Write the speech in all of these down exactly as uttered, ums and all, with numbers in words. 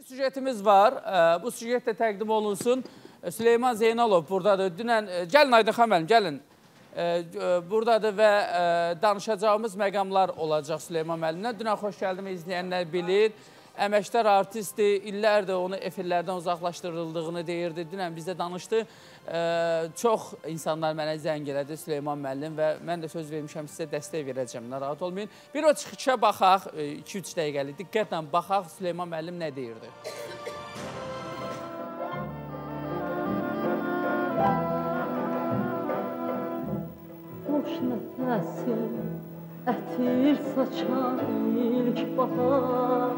Süjetimiz var. Bu süjet də təqdim olunsun. Süleyman Zeynalov buradadır. Dünən, gəlin Aydın xan müəllim, gəlin. Buradadır və danışacağımız məqamlar olacaq Süleyman müəllimlə. Dünən xoş gəldimi izləyənlər bilir. Əməkdar artistdir, illərdir onu efirlərdən uzaqlaşdırıldığını deyirdi. Dünən bizdə danışdı. Çox insanlar mənə zəng elədi Süleyman müəllim və mən də söz vermişəm, sizə dəstək verəcəm, narahat olmayın. Bir o çıxışa baxaq, iki üç dəqiqəli, diqqətlə baxaq Süleyman müəllim nə deyirdi. Boş nəfəsim, ətir saçan ilk bahar,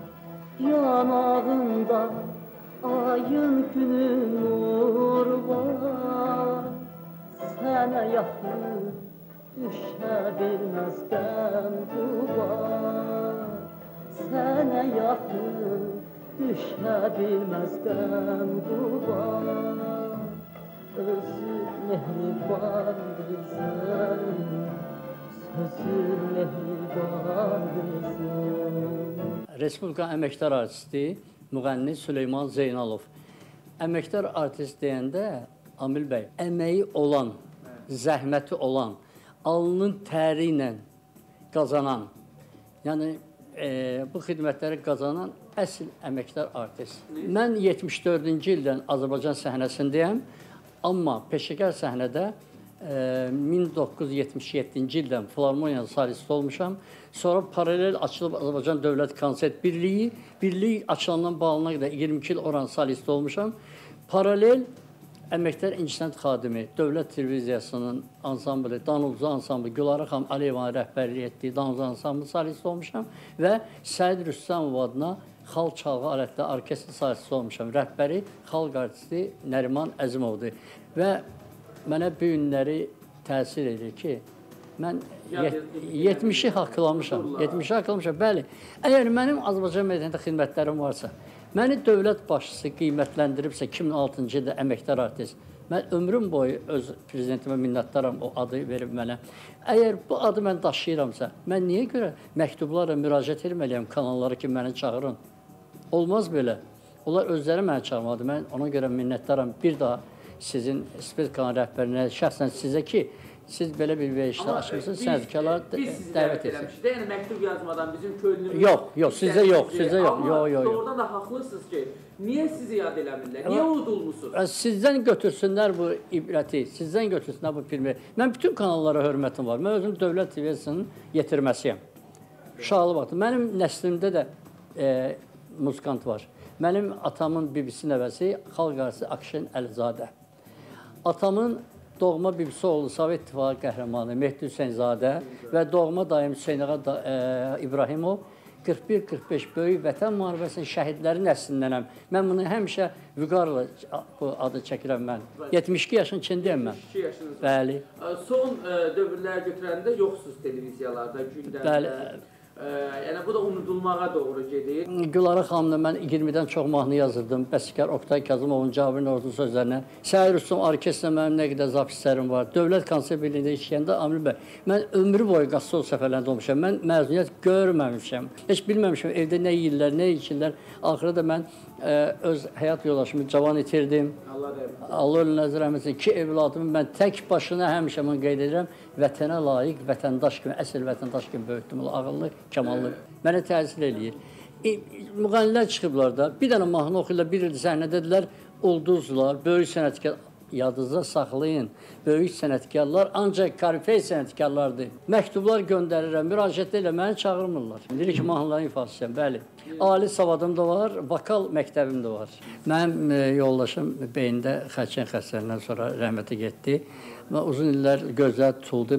yanağında ayın günün nur var. Sənə yaxın düşə bilməz qəm duvar, sənə yaxın düşə bilməz qəm duvar. Özü mehriban qızım, sözü mehriban qızım. Respublika əməkdar artisti, müğənni Süleyman Zeynalov. Əməkdar artist deyəndə, Amil bəy, əməyi olan, zəhməti olan, alnının təri ilə qazanan, yəni e, bu xidmətləri qazanan əsl əməkdar artist. Mən yetmiş dördüncü ildən Azərbaycan səhnəsindəyəm, amma peşəkar səhnədə e, min doqquz yüz yetmiş yeddinci ildən Filarmoniyanın solisti olmuşam. Sonra paralel açılıb Azərbaycan Dövlət Konsert Birliyi, birlik açılandan bağlanana qədər iyirmi iki il oran solisti olmuşam. Paralel əməkdar incəsənət xadimi, Dövlət Televiziyasının ansamblı, Danuzlu ansamblı, Gülarə xanım Əliyevanın rəhbərlik etdiyi Danuzlu ansamblı solisti olmuşam və Səid Rüstəmov adına xalq çalğı alətdə orkestr solisti olmuşam. Rəhbəri xalq artisti Nəriman Əzimovdur və mənə bu günləri təsir edir ki, mən yetmişi haqlamışam, yetmişi haqlamışam, bəli. Əgər mənim Azərbaycan mədəniyyətində xidmətlərim varsa, məni dövlət başçısı qiymətləndiribsə iki min altıncı ildə əməkdar artist, mən ömrüm boyu öz prezidentimə minnətdaram, o adı verib mənə. Əgər bu adı mən daşıyıramsa, mən niyə görə məktublarla müraciət etməliyəm kanallara ki, məni çağırın? Olmaz belə. Onlar özləri məni çağırmadı. Mən ona görə minnətdaram. Bir daha sizin Spetkanın rəhbərinə, şəxsən sizə ki, siz belə bir verişdə açmışsınız, sənədkarlar dəvət etsiniz. Yəni məktub yazmadan bizim könlümüz... Yox, yox, sizə yox, sizə yox. Amma doğrudan da haqlısınız ki, niyə sizi yad eləmirlər, niyə udulmuşsunuz? Sizdən götürsünlər bu ibrəti, sizdən götürsünlər bu filmi. Mən bütün kanallara hörmətim var. Mən özüm Dövlət Televiziyasının yetirməsiyəm. Şahlı vaxtı. Mənim nəslimdə də muzikant var. Mənim atamın bibisi nəvəsi xalq artisti Akşin Əlizadə. Atamın doğma bibisi oğlu Sovet İttifaqı qəhrəmanı Mehdi Hüseynzadə və doğma dayım Hüseynağa İbrahimov qırx bir qırx beş böyük vətən müharibəsinin şəhidləri nəslindənəm. Mən bunu həmişə vüqarla bu adı çəkirəm mən. yetmiş iki yaşın içindəyəm mən. yetmiş iki yaşınız var. Bəli. Son dövrlər götürəndə yoxsuz televiziyalarda, gündəmdə. Bəli. Yəni, bu da unudulmağa doğru gedir. Gülarə xanımla mən iyirmidən çox mahnı yazırdım. Bəstəkar Oktay Kazımovun, Cabirin Ordu sözlərinə. Səid Rüstəm orkestrlə mənim nə qədər zapislərim var. Dövlət Konsert Birliyində işləyəndə Amil bəy, mən ömrü boyu qassol səfərlərində olmuşam. Mən məzuniyyət görməmişəm. Heç bilməmişəm evdə nə yeyirlər, nə içirlər. Axırı da mən ə, öz həyat yoldaşımı cavan itirdim. Allah ölün nəzir rəhməsin. İki evladımı mən tək başına həmişə mən qeyd edirəm. Vətənə layiq, vətəndaş kimi, əsl vətəndaş kimi böyütdüm. Ağıllı, kamallı. Mənə təsir eləyir. E, müğənnilər çıxıblar da, bir dənə mahnı oxuyurlar, bir ildə səhnədədirlər, ulduzlar, böyük sənətkar, yadınızda saxlayın, böyük sənətkarlar ancaq karifey sənətkarlardır. Məktublar göndərirəm, müraciət elə, məni çağırmırlar. Lirik mahnıların ifadəsiyəm, bəli. Ali savadım da var, vokal məktəbim də var. Mənim e, yoldaşım beyində xərçəng xəstəliyindən sonra rəhmətə getdi. Uzun illər gözləri tutuldu.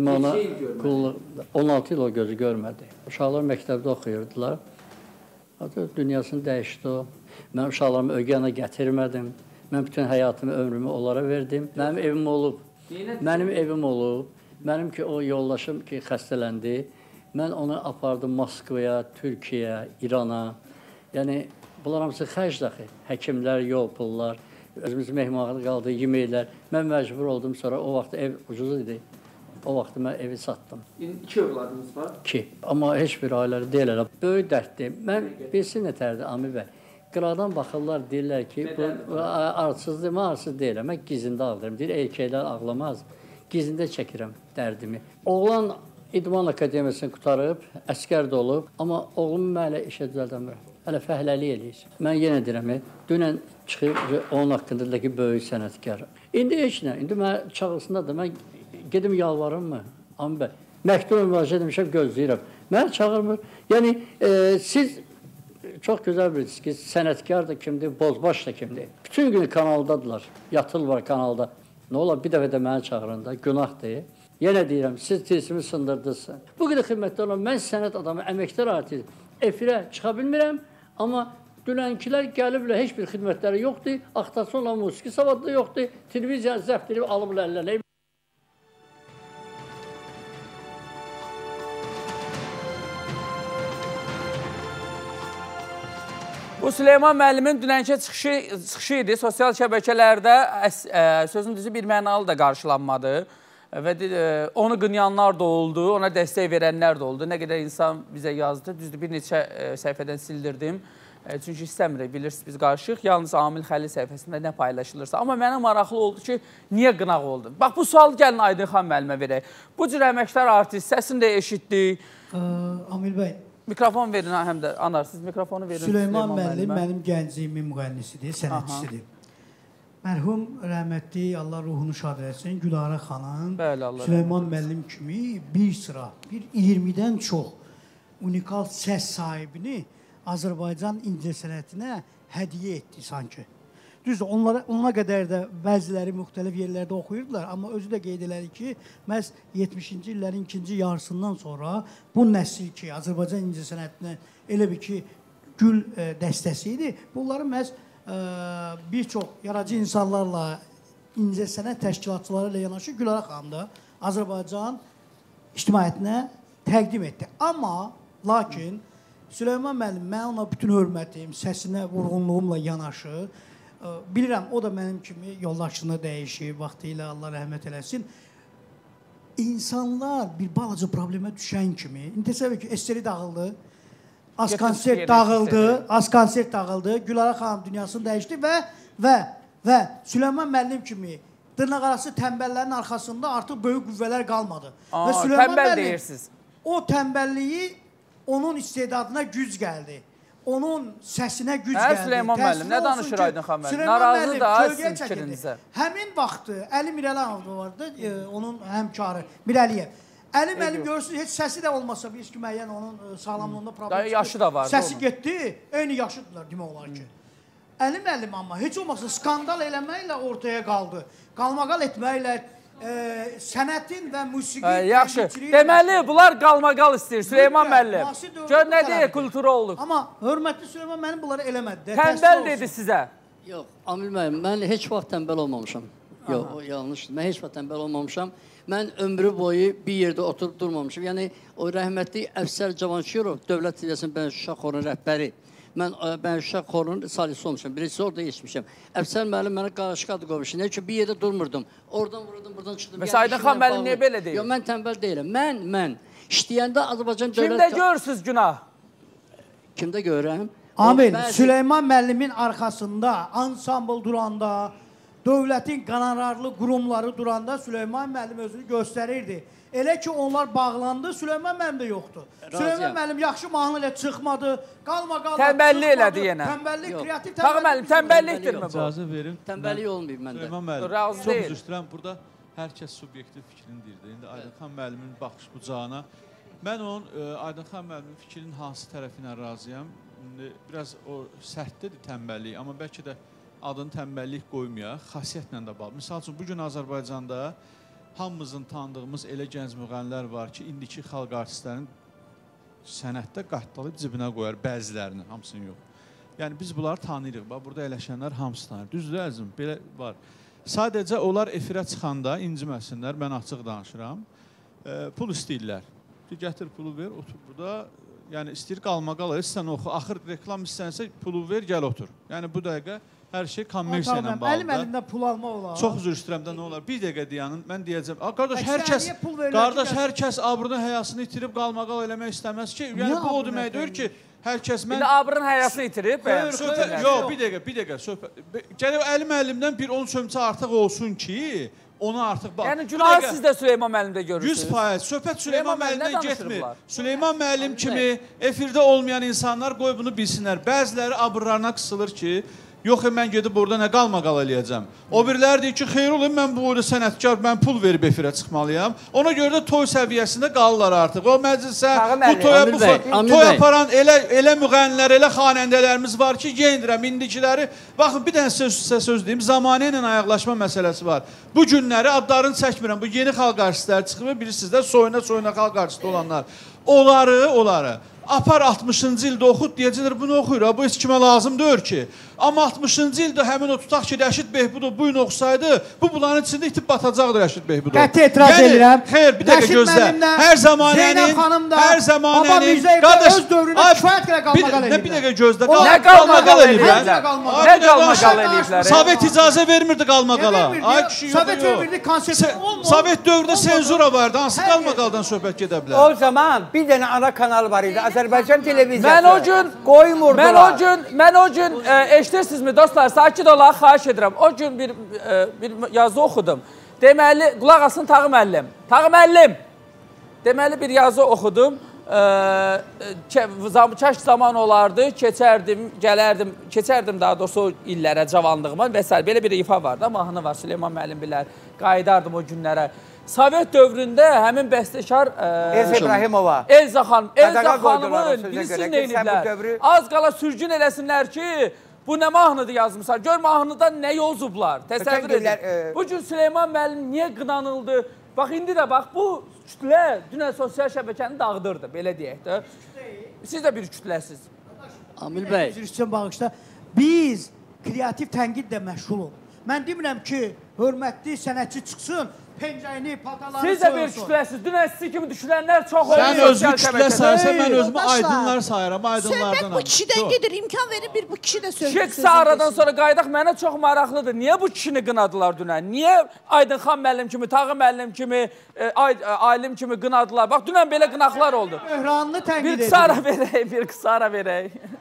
on altı il o gözü görmədi. Uşaqlar məktəbdə oxuyurdular. Dünyasını dəyişdi o. Mən uşaqlarımı ögəna gətirmədim. Mən bütün həyatımı, ömrümü onlara verdim. Mənim evim olub. Mənim evim olub. Mənim ki, o yoldaşım ki, xəstələndi. Mən onu apardım Moskvaya, Türkiyə, İrana. Yəni, bunlar hamısı xərc daxil. Həkimlər, yol pullar. Özümüzün mehmanlığı qaldı, yeməklər. Mən məcbur oldum, sonra o vaxt ev ucuz idi. O vaxt mən evi satdım. İki övladınız var? İki. Amma heç bir ailəli deyil. Böyük dərddir. Mən bilsin nətərdir Amil bəy. Qıradan baxırlar, deyirlər ki, bu arsızdır, mən arsız deyirəm, mən gizində ağlayıram. Deyir, erkəklər ağlamaz, gizində çəkirəm dərdimi. Oğlan İdman Akademiyasını qutarıb, əskər də olub, amma oğlumu mən hələ işə düzəldəmirəm. Hələ fəhləlik eləyir. Mən yenə deyirəm, dünən çıxıb onun haqqında ki, böyük sənətkar. İndi heç nə, indi mən çağırsındadır, mən gedim yalvarım mı? Amil bəy, məktub müraciət etmişəm, gözləyirəm. Məni çağırmır. Yəni, e, siz çox gözəl bilirsiniz ki, sənətkar da kimdir, bozbaş da kimdir. Bütün günü kanaldadılar, yatırlar kanalda. Nə olar, bir dəfə də məni çağırında, günahdır. Yenə deyirəm, siz tilsimi sındırdınız. Bu qədər xidmətli olan, mən sənət adamı, əməkdar artist, efirə çıxa bilmirəm, amma dünənkilər gəliblər, heç bir xidmətləri yoxdur, axtarsa olan musiki savadlı yoxdur, televiziya zəbt edib alıblar əllərlə. Bu Süleyman müəllimin dünənki çıxışı, çıxışı idi. Sosial şəbəkələrdə ə, sözün düzü bir mənalı da qarşılanmadı. Və e, onu qınayanlar da oldu, ona dəstək verənlər də oldu. Nə qədər insan bizə yazdı. Düzdür, bir neçə e, səhifədən sildirdim. E, çünki istəmirik, bilirsiniz, biz qarşıyıq. Yalnız Amil Xəlil səhifəsində nə paylaşılırsa. Amma mənə maraqlı oldu ki, niyə qınaq oldu? Bax, bu sual gəlin Aydınxan müəllimə verək. Bu cür əməkdar artist, səsini də eşitdik. Ə, Amil bəy. Mikrofon verin, həm də anar, siz mikrofonu verin. Süleyman, Süleyman müəllim mənim gənciyimin müğənnisidir, sənətçisidir. Mərhum rəhmətli, Allah ruhunu şad etsin, Gülara xanım, Bəli, Allah Süleyman müəllim kimi bir sıra, bir iyirmidən çox unikal səs sahibini Azərbaycan incəsənətinə hədiyyə etdi sanki. Düzdür, onlara, ona qədər də bəziləri müxtəlif yerlərdə oxuyurdular, amma özü də qeyd elədi ki, məhz yetmişinci illərin ikinci yarısından sonra bu nəsil ki, Azərbaycan incəsənətinə elə bir ki, gül e, dəstəsi idi, bunları məhz e, bir çox yaradıcı insanlarla, incəsənət təşkilatçıları ilə yanaşı Gülara xanım da Azərbaycan ictimaiyyətinə təqdim etdi. Amma, lakin, Süleyman müəllim, mən ona bütün hörmətim, səsinə vurğunluğumla yanaşı, bilirəm, o da mənim kimi yoldaşını dəyişib, vaxtı ilə Allah rəhmət eləsin. İnsanlar bir balaca problemə düşən kimi, indi təsəvvür ki, esteri dağıldı, az konsert dağıldı, az konsert dağıldı, Gülara xanım dünyasını dəyişdi və və və Süleyman müəllim kimi dırnaq arası tənbəllərin arxasında artıq böyük qüvvələr qalmadı. Aa, və Süleyman tənbəl müəllim deyirsiniz. O tənbəlliyi onun istedadına güc gəldi. Onun səsinə güc hə, gəldi. Süleyman müəllim, nə danışır Aydınxan müəllim? Narazı da sizin fikrinizə. Həmin vaxtı Əli Mirəliyev vardı, e, onun həmkarı Mirəliyev. Əli müəllim görürsünüz, heç səsi də olmasa, bir ki, müəyyən onun e, sağlamlığında problem çıxır. Yaşı da vardı. Səsi getdi, eyni yaşıdırlar demək olar ki. Əli müəllim amma heç olmasa skandal eləməklə ortaya qaldı. Qalmaqal etməklə, e, sənətin və musiqi... Hə, yaxşı, deməli, bunlar qalmaqal istəyir, Süleyman müəllim. Gör nə deyə kulturu olduq. Amma hörmətli Süleyman mənim bunları eləmədi. Tənbəl dedi sizə. Yox, Amil müəllim, mən heç vaxt tənbəl olmamışam. Yox, o yanlışdır. Mən heç vaxt tənbəl olmamışam. Mən ömrü boyu bir yerdə oturub durmamışam. Yəni, o rəhmətli Əfsər Cavanşirov, Dövlət Televiziyasının Bənşuşa xorunun rəhbəri. Mən Bənşuşa xorunun salisi olmuşam. Birisi orada geçmişəm. Əfsər müəllim mənə qarışıq adı qoymuşam. Ne üçün bir yerdə durmurdum. Oradan vurdum, buradan çıxdım. Məsələn, Aydınxan müəllim niyə belə deyil? Yox, mən tənbəl deyiləm. Mən, mən işləyəndə Azərbaycan Dövlət... Kimdə görürsünüz günah? Kimdə görürəm? Amil, Süleyman müəllimin arxasında, ansambl duranda, dövlətin qanararlı qurumları duranda Süleyman müəllim özünü göstərirdi. Elə ki, onlar bağlandı, Süleyman müəllim də yoxdur. Süleyman müəllim yaxşı mahnı ilə çıxmadı, qalma-qalma çıxmadı. Tənbəllik elədi yenə. Tənbəllik, kreativ tənbəllik. Tağı müəllim, tənbəllikdirmi bu? İcazə verim. Tənbəllik olmayıb məndə. Süleyman müəllim, Razı çox deyil. üzr istəyirəm. Burada hər kəs subyektiv fikrini deyirdi. İndi Aydınxan müəllimin baxış bucağına. Mən onun Aydınxan müəllimin fikrinin hansı tərəfinə razıyam. İndi biraz o sərtdədir tənbəllik, amma bəlkə də adını tənbəllik qoymayaq, xasiyyətlə də bağlı. Misal üçün, bugün Azərbaycanda hamımızın tanıdığımız elə gənc müğənnilər var ki, indiki xalq artistlərin sənətdə qattalayıb cibinə qoyar, bəzilərini, hamısını yox. Yəni, biz bunları tanıyırıq. Bax, burada eləşənlər hamısı tanıyır. Düzdür, əzim, belə var. Sadəcə, onlar efirə çıxanda inciməsinlər, mən açıq danışıram, e, pul istəyirlər. Gətir pulu ver, otur burada. Yəni, istəyir qalma-qal, istəyən oxu. Axır reklam istənsə, pulu ver, gəl otur. Yəni, bu dəqiqə hər şey kommersiya ilə bağlıdır. Əlim əlində pul alma olar. Çox üzr istəyirəm də nə olar? Bir dəqiqə deyanın, mən deyəcəm. Qardaş, hər kəs, qardaş, hər kəs abrını, həyasını itirib qalmaqal eləmək istəməz ki. Yəni, bu o deməkdir ki, Hər kəs mən... İndi abırın həyasını itirib. Yox, bir dəqiqə, bir dəqiqə söhbət. Gəlib Əli müəllimdən bir on sömçə artıq olsun ki, onu artıq bax. Yəni günahı siz də Süleyman müəllimdə görürsünüz. yüz faiz. Söhbət Süleyman müəllimdən getmir. Süleyman müəllim kimi efirdə olmayan insanlar qoy bunu bilsinlər. Bəziləri abırlarına qısılır ki, yox, mən gedib orada nə qalmaqal eləyəcəm. O biriləri deyir ki, xeyr olun, mən bu orada sənətkar, mən pul verib efirə çıxmalıyam. Ona görə də toy səviyyəsində qalırlar artıq. O məclisə, bu toya, bu toy aparan elə müğənnilər, elə xanəndələrimiz var ki, yendirəm, indikiləri. Baxın, bir dənə sizə söz deyim, zamanə ilə ayaqlaşma məsələsi var. Bu günləri adlarını çəkmirəm, bu yeni xalq artistləri çıxıb, bilirsiniz də, soyuna-soyuna xalq artisti olanlar. Onları, onları. Apar altmışıncı ildə oxud deyəcəklər, bunu oxuyur, bu heç kimə lazım deyir ki. Amma altmışıncı ildə həmin o tutaq ki, Rəşid Behbudov bu gün oxusaydı, bu bunların içində itib batacaqdı Rəşid Behbudov. Qəti etiraz edirəm. Xeyr, bir dəqiqə gözlə. Hər zamanənin, hər zamanənin, qardaş, öz dövründə kifayət qədər qalmaqal eləyiblər. Bir dəqiqə gözlə. Nə qalmaqal eləyiblər? Nə qalmaqal eləyiblər? Sovet icazə vermirdi qalmaqala. Ay kişi, yox, Sovet dövründə konsepsiya olmur. Sovet dövründə senzura vardı, hansı qalmaqaldan söhbət gedə bilər? O zaman bir dənə ana kanal var idi, Azərbaycan televiziyası. Mən o gün qoymurdular. Mən o gün, mən o gün eşidirsinizmi dostlar, sakit olaq, xahiş edirəm. O gün bir bir yazı oxudum. Deməli, qulaq asın Tağı müəllim. Tağı müəllim. Deməli bir yazı oxudum. Kaş zaman olardı, keçərdim, gələrdim, keçərdim daha doğrusu o illərə, cavanlığıma və s. Belə bir ifa vardı, mahnı var, Süleyman müəllim bilər, qayıdardım o günlərə. Sovet dövründə həmin bəstəkar Elza İbrahimova, Elza xanım, Elza xanımın bilirsiniz nə eləyiblər? Az qala sürgün eləsinlər ki, bu nə mahnıdır yazmışlar, gör mahnıdan nə yozublar, təsəvvür edin. Bu gün Süleyman müəllim niyə qınanıldı? Bax, indi də bax, bu kütlə dünən sosial şəbəkəni dağıdırdı, belə deyək də. Siz də bir kütləsiz. Amil bəy. Bağışda, biz kreativ tənqidlə məşğuluq. Mən demirəm ki, hörmətli sənətçi çıxsın, pencəyini, pataları siz də bir kütləsiz. Dünən sizi kimi düşülənlər çox olur. Sən özünü kütlə sayırsan, mən özümü aydınlar sayıram, aydınlardan. Söhbət bu kişidən gedir, imkan verir bir bu kişi də söhbət. Kişi qısa aradan sonra qaydaq mənə çox maraqlıdır. Niyə bu kişini qınadılar dünən? Niyə Aydın xan müəllim kimi, Tağı müəllim kimi, Alim kimi qınadılar? Bax, dünən belə qınaqlar oldu. Böhranını tənqid edir. Bir qısa ara verək, bir qısa ara verək.